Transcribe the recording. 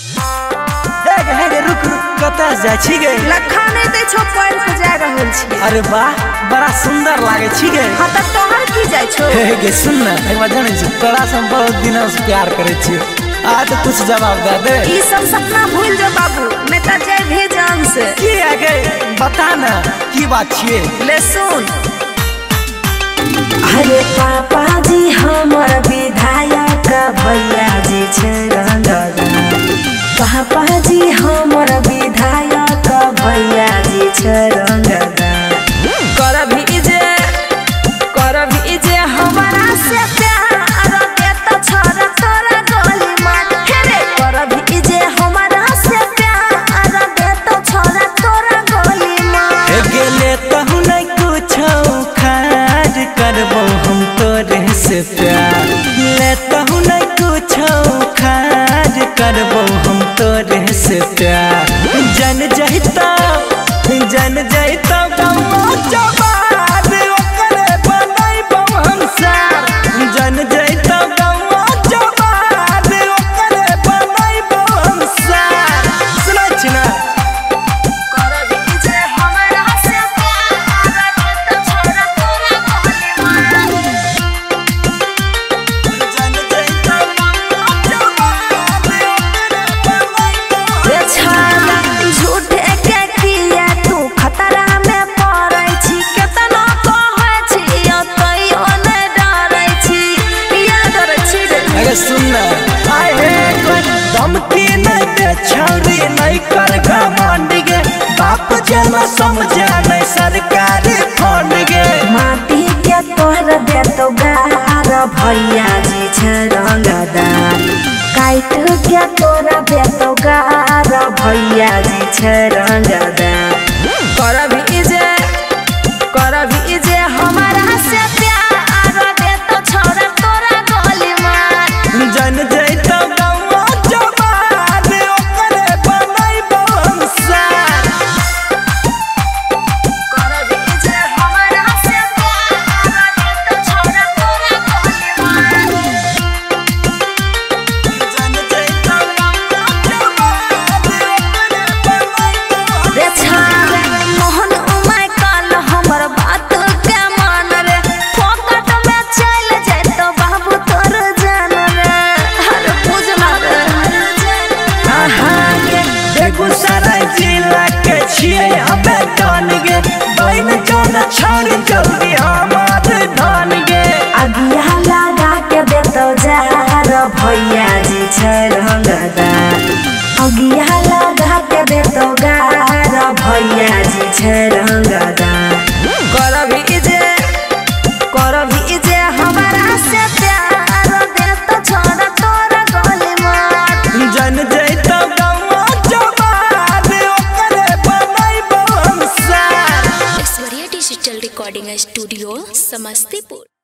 रुक रुक कतऽ जाइ छी गे? लखा नहीं दे छो पैर के जा रहल छी। अरे वाह बड़ा सुंदर लागे छी गे। हां त तोहर की जाय छो? हे गे सुन ना, एक बार जाने छी तोरा से हम बहुत दिनों से प्यार करे छी। आ तो कुछ जवाब दे दे। ई सब सपना भूल जो बाबू, मैं त जाय भेजान से। की है गे बता ना की बात छिए? ले सुन। अरे पापा जी हमर विधायक भैया जी छे रंगदा। पापा जी हमर विधायक भैया जी छे रंगदा। करभी जे हमारा से प्यार के तो छोरा तोरा गोली मार। हे रे करभी जे हमारा से प्यार के तो छोरा तोरा गोली मार। गेले तहु नहीं कुछ खाज करबो हम तोरे से प्यार। ले तहु नहीं कुछ खाज करबो हम तोरे से प्यार। जन जहिता गवा जवार ओकरे बनैबो हम सार। जन जहिता गवा जवार ओकरे बनैबो हम सार। सुनै छी ना? करभी जे हमारा से प्यार के तो छोरा तोरा गोली मार। जन जहिता गवा जवार ओकरे बनैबो। रे छाला झूठे के किया तू खतरा में पड़ै छी। केतना कहै छी तइयो नै डरै छी। किया डरै छी रे? अरे सुन ना, आए धमकी नहीं दे छौरी नहीं कर घमंड गे। बाप जना समझा नहीं सरकारी फंड गे। माटी के तोहर दे तो गार भैया जी छे रंगदा। काट के तोरा दे तो गार भैया जी छे रंगदा। करभी जे हमारा से प्यार के तो छोरा तोरा गोली मार। जन जैता गवा जवार ओकरे बनैबो हम सार। करभी जे हमारा से प्यार के तो छोरा तोरा गोली मार। जन जैता गवा जवार ओकरे बनैबो। रे छाला मोहन उमाय काल हमर बात के मान रे। फोकट में चल जाय तो बाबू तोर जान रे। हर पूजना रे आहा गे बेगूसराय जिला के छिए हमे जान गे। बहन जौन छोड़ जल्दी हमार धान गे। अगिया लगा के दे तो जार भैया जी छे रंगदा। अगिया लगा के दे तो गार भैया जी छे रंगदा। करभी जे हमारा से प्यार दे तो छोरा तोरा गोली मार। जन जैता गवा जवार ओकरे बनैबो हम सार। Aishwarya digital recording studio Samastipur.